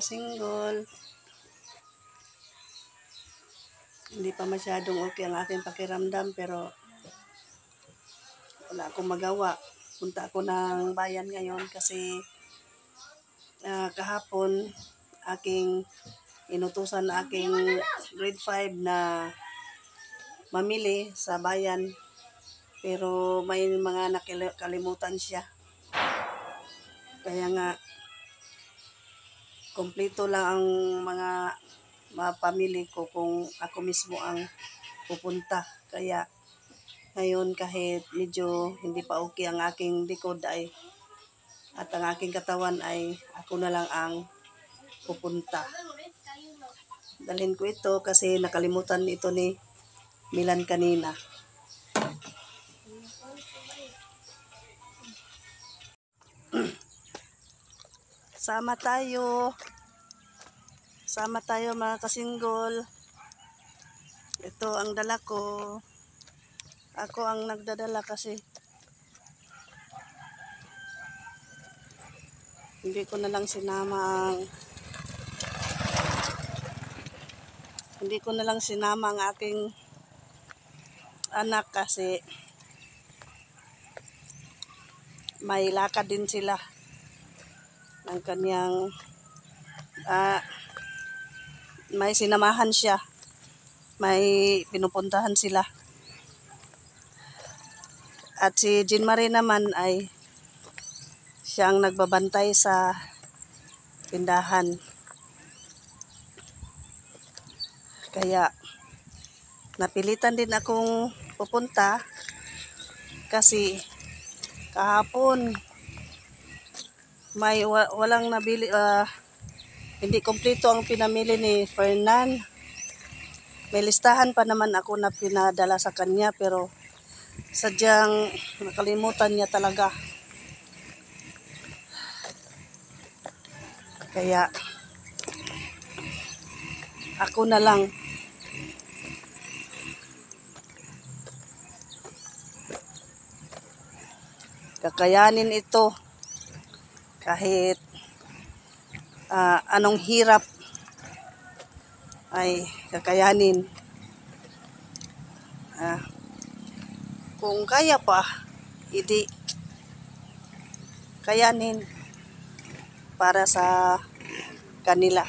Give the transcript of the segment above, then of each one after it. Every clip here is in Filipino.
kasinggol. Hindi pa masyadong okay ang aking pakiramdam pero wala akong magawa. Punta ako ng bayan ngayon kasi kahapon aking inutusan na aking grade 5 na mamili sa bayan pero may mga nakalimutan siya. Kaya nga kompleto lang ang mga pamili ko kung ako mismo ang pupunta. Kaya ngayon kahit medyo hindi pa okay ang aking likod at ang aking katawan ay ako na lang ang pupunta. Dalhin ko ito kasi nakalimutan ito ni Milan kanina. Sama tayo mga kasinggol. Ito ang dala ko. Ako ang nagdadala kasi hindi ko na lang sinama ang aking anak kasi may lakad din sila ng kanyang may sinamahan siya, may pinupuntahan sila. At si Jean Marie naman ay siyang nagbabantay sa tindahan. Kaya napilitan din akong pupunta kasi kahapon may walang nabili, hindi kompleto ang pinamili ni Fernan. May listahan pa naman ako na pinadala sa kanya pero sadyang nakalimutan niya talaga. Kaya ako na lang. Kakayanin ito kahit anong hirap ay kakayanin. Kung kaya pa, hindi kayanin para sa kanila.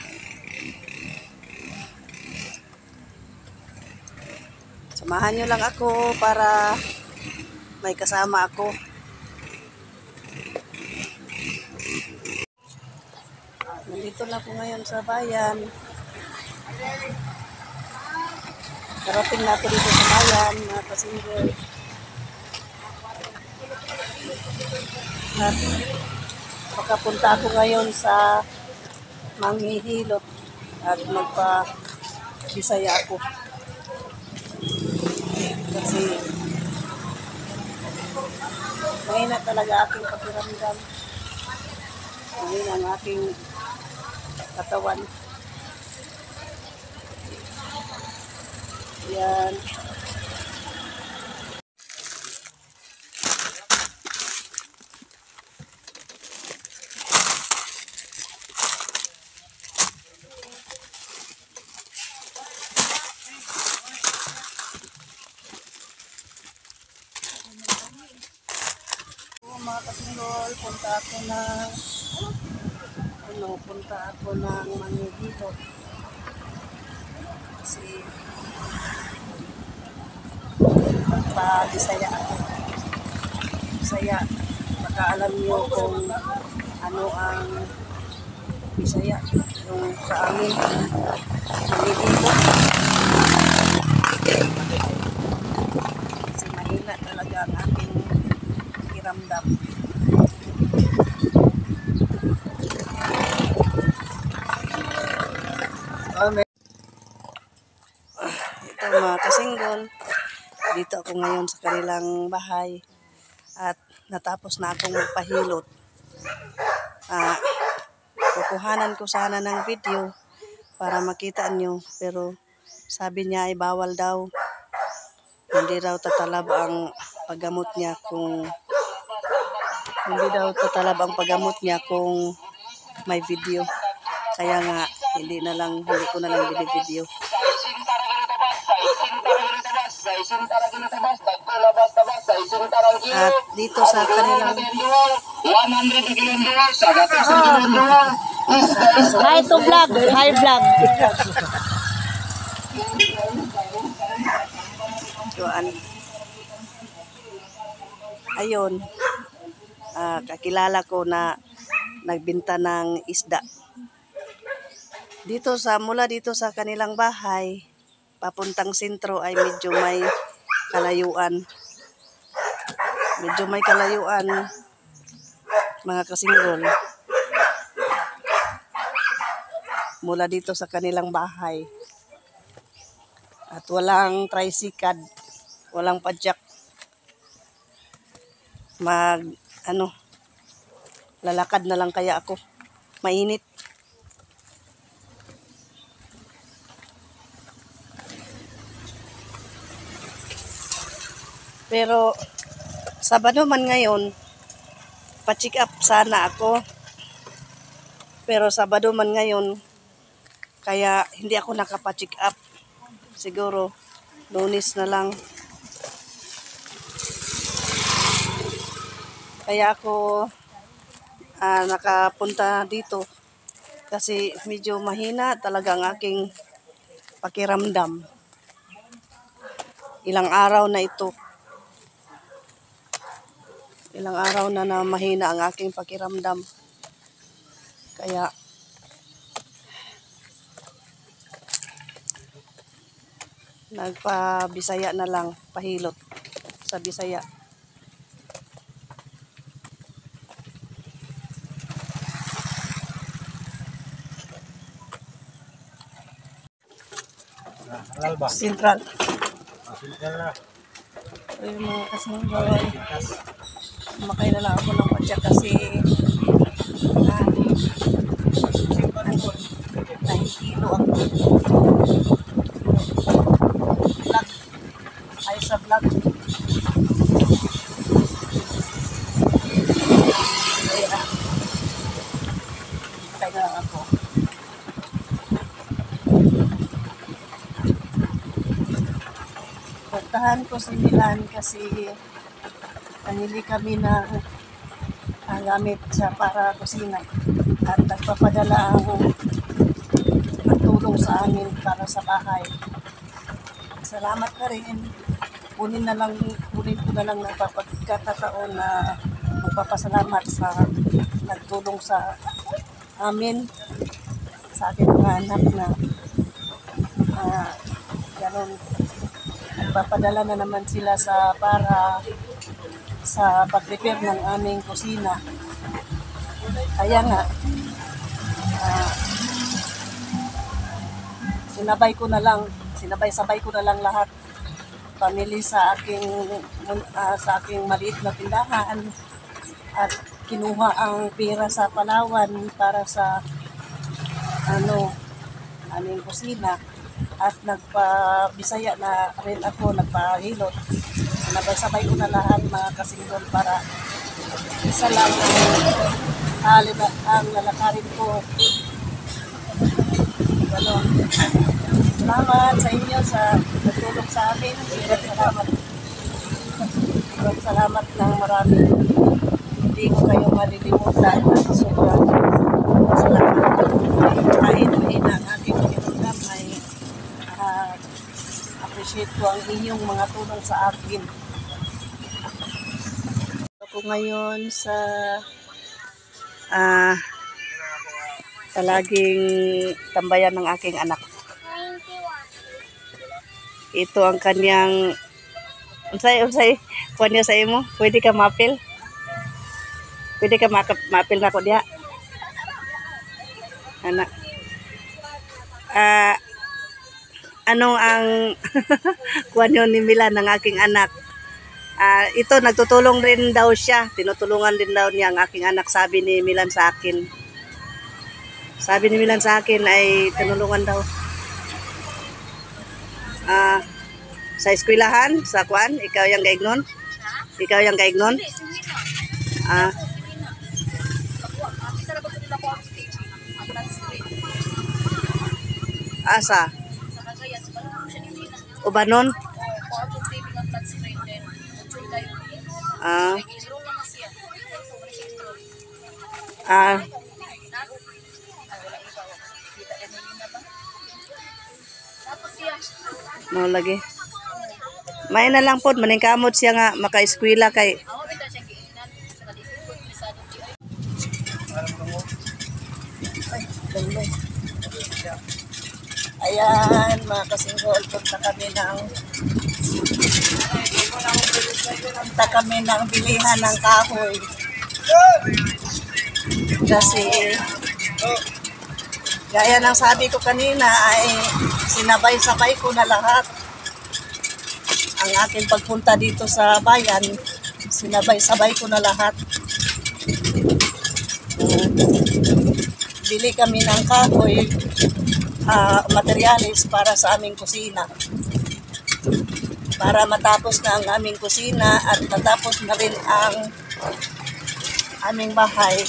Samahan nyo lang ako para may kasama ako. Nandito na po ngayon sa bayan. Karating na po dito sa bayan, mga kasinggol. At makapunta ako ngayon sa manghihilot at magpa-Bisaya ako. Kasi mahina talaga aking pakiramdam. Mahina ang aking katawan. Yan. Mga kasinggol, punta ako ng manghihilot. Kasi magpa-Bisaya ako. Bisaya, baka alam niyo kung ano ang Bisaya, yung sa amin manghihilot. Kasi mahina talaga ang aking pakiramdam. Ito mga kasinggol, dito ako ngayon sa kanilang bahay at natapos na akong magpahilot. Kukuhanan ko sana ng video para makita nyo pero sabi niya ay bawal daw. Hindi daw tatalab ang paggamot niya kung may video. Kaya nga, hindi ko na lang binibideo. At dito sa kanilang Hi to vlog. Hi vlog. Yuan. Ayun, kakilala ko na nagbinta ng isda. Mula dito sa kanilang bahay, papuntang sentro ay medyo may kalayuan. Mga kasinggol. Mula dito sa kanilang bahay. At walang tricycad, walang padyak. Lalakad na lang kaya ako. Mainit. Pero Sabado man ngayon, pa-check up sana ako. Pero Sabado man ngayon, kaya hindi ako nakapa-check up. Siguro, Lunes na lang. Kaya ako nakapunta dito kasi medyo mahina talaga ang aking pakiramdam. Ilang araw na mahina ang aking pakiramdam. Kaya nagpa-Bisaya na lang, pahilot sa Bisaya. Sentral. Ay, mga kasinggol. Kumakay na lang ako ng patya kasi nahihilo ako. Vlog. Ay sa vlog. Kumakay na lang ako. Puntahan ko sa Milan kasi nanili kami ng gamit para kusina at nagpapadala ang tulong sa amin para sa bahay. Salamat na rin. Kunin ko na lang ng pagkakataon na magpapasalamat sa nagtulong sa amin, sa aking mga anak na ganun. Nagpapadala na naman sila para sa pag-prepare ng aming kusina. Kaya nga, sinabay ko na lang lahat family sa aking maliit na tindahan at kinuha ang pera sa Palawan para sa aming kusina at nagpa-Bisaya na rin ako, nagpahilot. Sabay ko na lahat mga kasinggol para isa lang ang lalakarin ko. Ganon. Salamat sa inyo sa nagtulong sa amin. Salamat ng marami. Hindi ko kayo malilimutan. Sobrang salamat. Kahit mahina ang aking pakiramdam ay appreciate ko ang inyong mga tulong sa akin. Ako ngayon sa laging tambayan ng aking anak. Ito ang kanyang unsay kuan niya sa imo. Pwede ka mapil na ko diha. Anak. Ano ang kuan ni Milan ng aking anak? Ito nagtutulong rin daw siya. Tinutulungan din daw niya ang aking anak, sabi ni Milan sa akin. Sabi ni Milan sa akin ay tinulungan daw. Sa eskwelahan, sa kuan, ikaw yung gaignon? Ikaw yung gaignon? Asa? Ubanon? Ah. Ah. Mo lagi. May na lang pod maningkamot siya nga maka-eskwela kay ayan, mga kasinggol, punta kami ng bilihan ng kahoy. Kasi, gaya ng sabi ko kanina, ay sinabay-sabay ko na lahat. Ang aking pagpunta dito sa bayan, sinabay-sabay ko na lahat. Bili kami ng kahoy, materialis para sa aming kusina. Para matapos na ang aming kusina at matapos na rin ang aming bahay.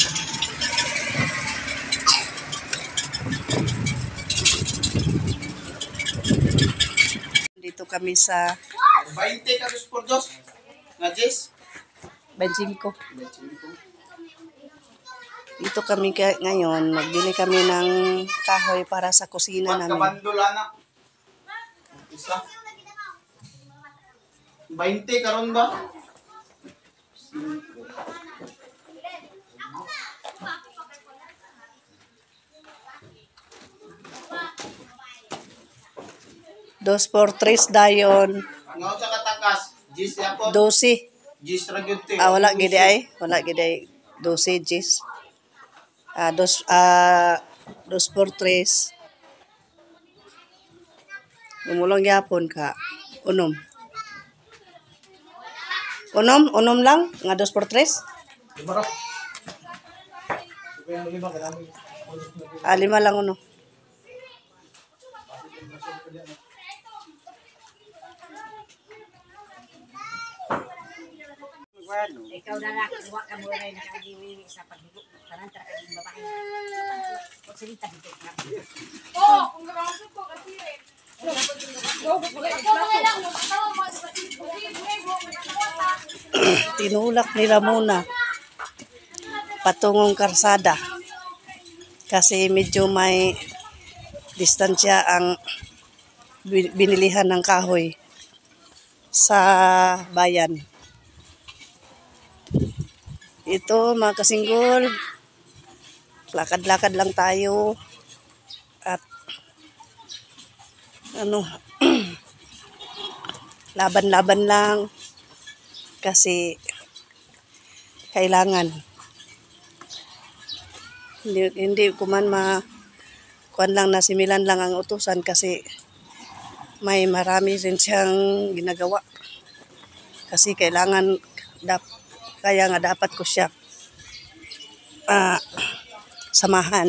Dito kami sa 20 karos por dos. Nga, Jess? 25. Dito kami ngayon, magbili kami ng kahoy para sa kusina namin. Kabandol, anak. Isa. 20 karon ba? Dos por tres dayon. Nga sa katakas. Jess yapon. 12. Jess ragyute. Wala gidi ay. Wala gidi ay. 12 G's. Dos por tres. Umulong yapon ka. Unom. Unom lang. Nga dos por tres. Diba? 5 lang uno. Ikaw na lang, kuha ka muna rin nakagiwiwi sa pagdugo. Tanan ka kaging babae. Huwag salita dito. Tinulak nila muna patungong karsada kasi medyo may distansya ang binilihan ng kahoy sa bayan. Ito mga kasinggol, lakad-lakad lang tayo at laban-laban lang kasi kailangan hindi ko man kuan lang na similan lang ang utusan kasi may marami rin siyang ginagawa kasi kailangan kaya nga dapat ko siya samahan.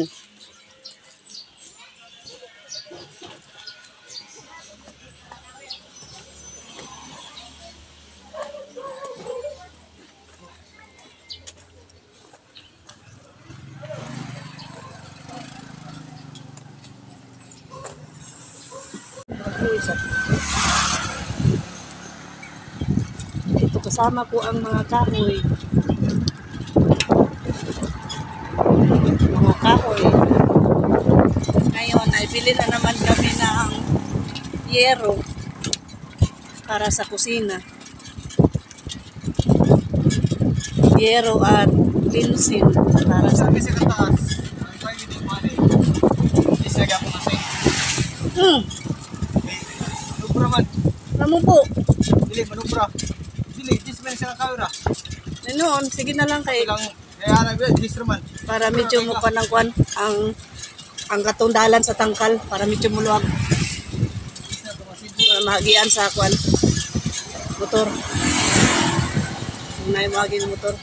Ito kasama ko ang mga kahoy. Mga kahoy. Ngayon ay bili na naman kami ng yero para sa kusina. Yero at linsin para sa Sabi sa katakas. Ang kayo hindi mali. Jess lagi ako nasay. Manubra man. Namu po. Dili, manubra. Dili, Jess man siya nakawira. Noon, sige na lang kay Ilang, kaya na ba, Jess raman. para medyo mo pa ng kwan ang katundalan sa tangkal para medyo muluwag para mahagian sa kwan motor. May mahagi ng motor.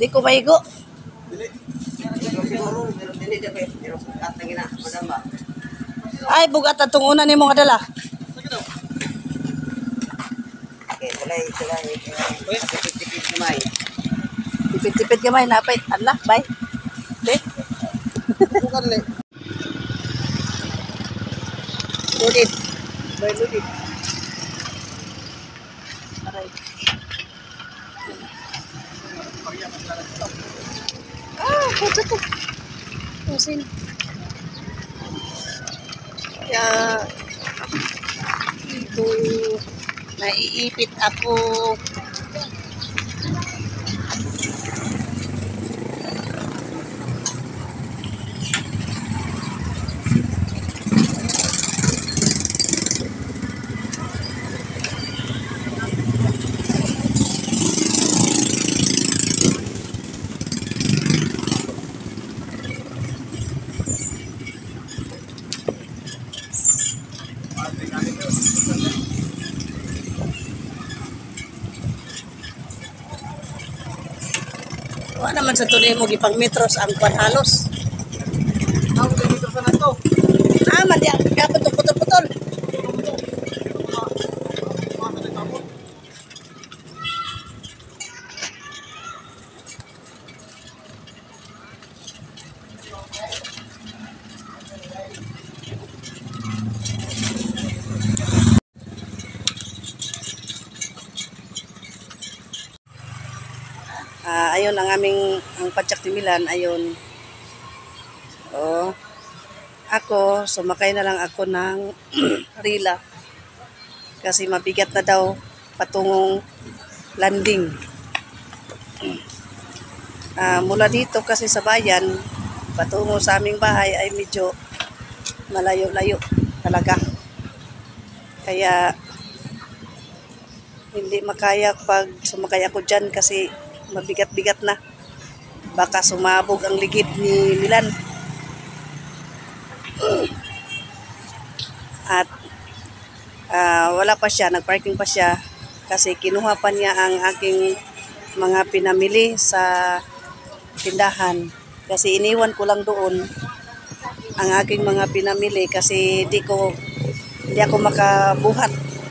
Di ko maigo. Siguro, pero hindi na kayo. Pero at na gina, madam ba? Ay, bugat at tong una ni mong adala. Okay, tulay. Tipid kumay. Tipid-tipid gamay, napay. Ala, bye. Di. Bukan le. Ludid. Bay ludid. Aray. Kutsa to. Pusin. Kaya, ito, naiipit ako. Wala naman sa tunay mo gipang metros ang kwan halos. Ako dito sa nato. Man diya, kapag itong putol-putol. Ayun ang Padjak Timilan, ayun. Oh. Ako, sumakay na lang ako ng Rila. Kasi mabigat na daw patungong landing. Mula dito kasi sa bayan, patungo sa aming bahay ay medyo malayo-layo talaga. Kaya hindi makaya pag sumakay ako dyan kasi mabigat-bigat na. Baka sumabog ang ligid ni Milan. At wala pa siya, nagparking pa siya kasi kinuha pa niya ang aking mga pinamili sa tindahan. Kasi iniwan ko lang doon ang aking mga pinamili kasi hindi ako makabuhat.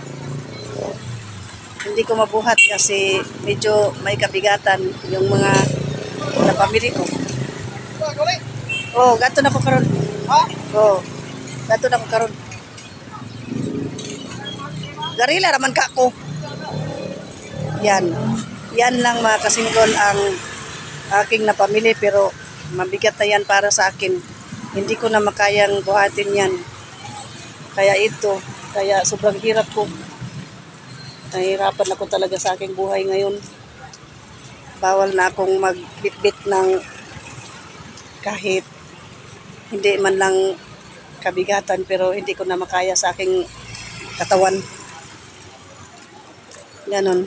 Hindi ko mabuhat kasi medyo may kabigatan yung mga napamili ko. Oh, gato na ko karon. Ha? Oh, gato na ko karon. Garila raman ka ko. Yan. Yan lang mga kasinggol ang aking napamili pero mabigat na yan para sa akin. Hindi ko na makayang buhatin yan. Kaya sobrang hirap ko. Nahihirapan ako talaga sa aking buhay ngayon. Bawal na akong magbitbit ng kahit hindi man lang kabigatan pero hindi ko na makaya sa aking katawan. Ganon.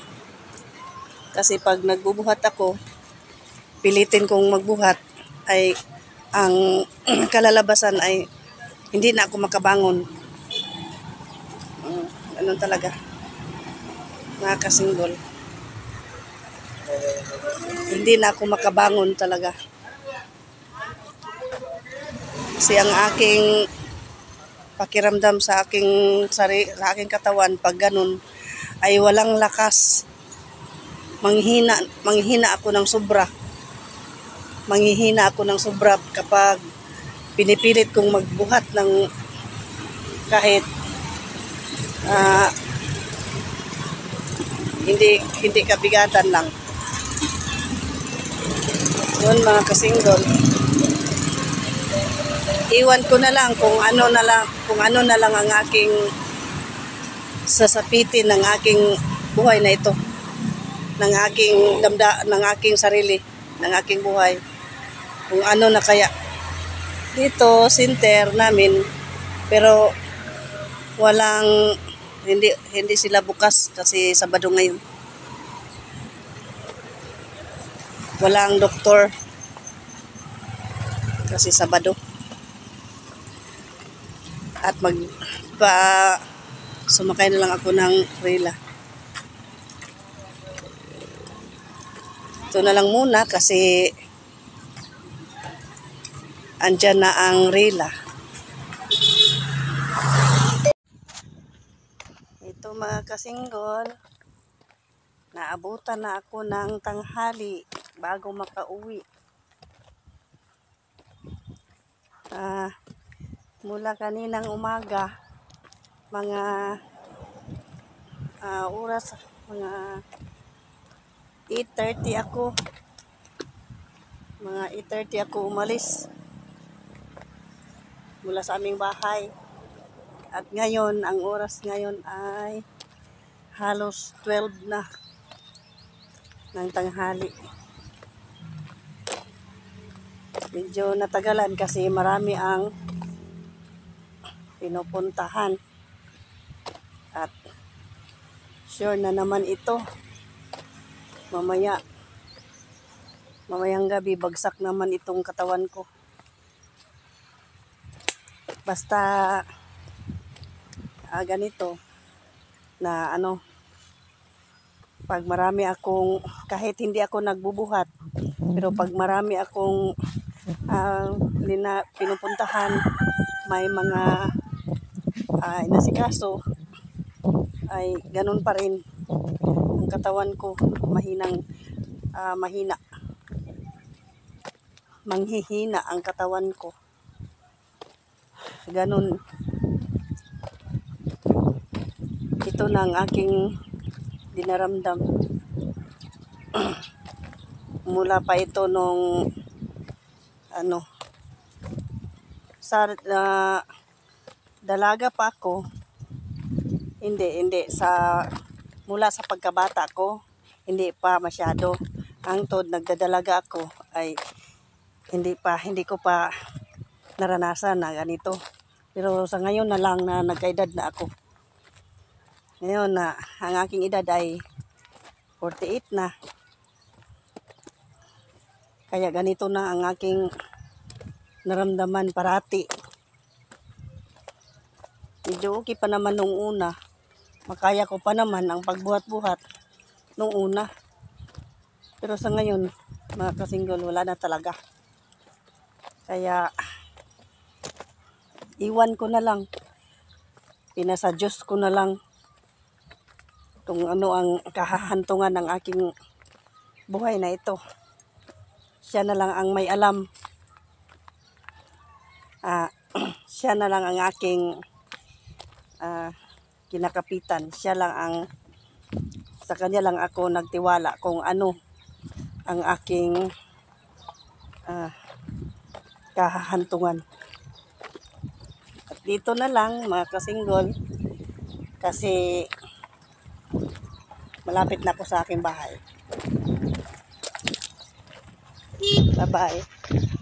Kasi pag nagbubuhat ako, pilitin kong magbuhat ay ang kalalabasan ay hindi na ako makabangon. Ganon talaga. Mga kasinggol. Hindi na ako makabangon talaga. Kasi ang aking pakiramdam sa aking katawan pag ganun ay walang lakas. Manghihina ako ng sobra. Manghihina ako ng sobra kapag pinipilit kong magbuhat ng kahit hindi kabigatan lang. Yun mga kasinggol. Iwan ko na lang kung ano na lang ang aking sasapitin ng aking buhay na ito. Ng aking sarili, ng aking buhay. Kung ano na kaya. Dito, center namin, pero hindi sila bukas kasi Sabado ngayon. Walang doktor kasi Sabado. At sumakay na lang ako ng Rila. Ito na lang muna kasi andyan na ang rela. Ito mga kasinggol, naabutan na ako ng tanghali bago makauwi. Mula kaninang umaga, mga oras, mga 8:30 ako. Mga 8:30 ako umalis mula sa aming bahay. At ngayon, ang oras ngayon ay halos 12 na ng tanghali. Medyo natagalan kasi marami ang pinupuntahan. At sure na naman ito. Mamayang gabi, bagsak naman itong katawan ko. Basta ganito na pag marami akong, kahit hindi ako nagbubuhat, pero pag marami akong pinupuntahan, may mga inasikaso, ay ganun pa rin ang katawan ko, manghihina ang katawan ko. Ganun. Ito na ang aking dinaramdam. Mula pa ito nung sa dalaga pa ako. Hindi mula sa pagkabata ko, hindi pa masyado. Hangtod nagdadalaga ako ay hindi ko pa naranasan na ganito. Pero sa ngayon na lang na nagkaedad na ako. Ngayon na ang aking edad ay 48 na. Kaya ganito na ang aking naramdaman parati. Medyo okay pa naman nung una. Makaya ko pa naman ang pagbuhat-buhat nung una. Pero sa ngayon, mga kasinggol, wala na talaga. Kaya iwan ko na lang. Pinasa Diyos ko na lang kung ano ang kahahantungan ng aking buhay na ito. Siya na lang ang may alam. Siya na lang ang aking kinakapitan. Siya lang sa kanya lang ako nagtiwala kung ano ang aking kahahantungan. At dito na lang mga kasinggol, kasi malapit na ako sa aking bahay. Bye-bye.